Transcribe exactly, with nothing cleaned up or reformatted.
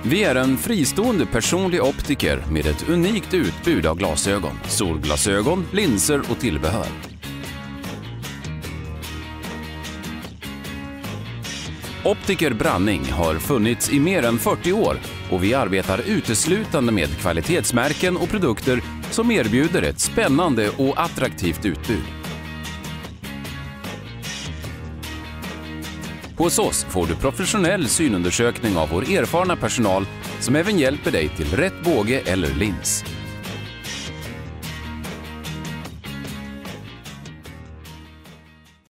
Vi är en fristående personlig optiker med ett unikt utbud av glasögon, solglasögon, linser och tillbehör. Optiker Branning har funnits i mer än fyrtio år och vi arbetar uteslutande med kvalitetsmärken och produkter som erbjuder ett spännande och attraktivt utbud. Hos oss får du professionell synundersökning av vår erfarna personal som även hjälper dig till rätt båge eller lins.